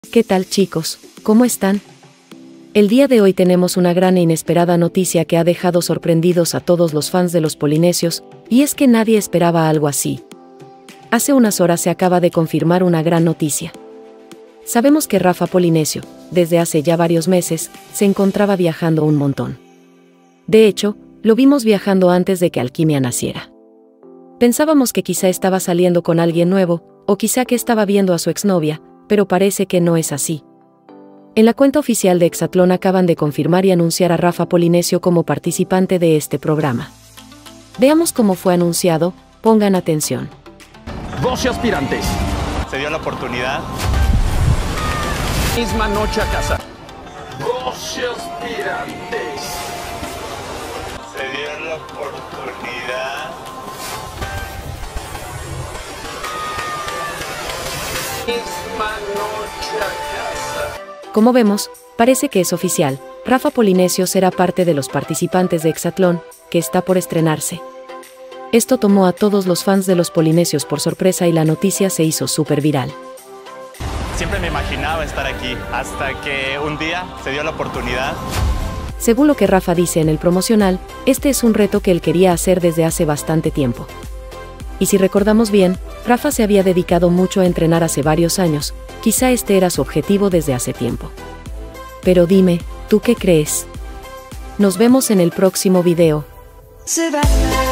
¿Qué tal, chicos? ¿Cómo están? El día de hoy tenemos una gran e inesperada noticia que ha dejado sorprendidos a todos los fans de los Polinesios, y es que nadie esperaba algo así. Hace unas horas se acaba de confirmar una gran noticia. Sabemos que Rafa Polinesio, desde hace ya varios meses, se encontraba viajando un montón. De hecho, lo vimos viajando antes de que Alquimia naciera. Pensábamos que quizá estaba saliendo con alguien nuevo, o quizá que estaba viendo a su exnovia, pero parece que no es así. En la cuenta oficial de Exatlón acaban de confirmar y anunciar a Rafa Polinesio como participante de este programa. Veamos cómo fue anunciado, pongan atención. 12 aspirantes. Se dio la oportunidad. Misma noche a casa. 12 aspirantes. Se dio la oportunidad. Misma noche a casa. Como vemos, parece que es oficial, Rafa Polinesio será parte de los participantes de Exatlón, que está por estrenarse. Esto tomó a todos los fans de los Polinesios por sorpresa y la noticia se hizo súper viral. Siempre me imaginaba estar aquí, hasta que un día se dio la oportunidad. Según lo que Rafa dice en el promocional, este es un reto que él quería hacer desde hace bastante tiempo. Y si recordamos bien, Rafa se había dedicado mucho a entrenar hace varios años, quizá este era su objetivo desde hace tiempo. Pero dime, ¿tú qué crees? Nos vemos en el próximo video.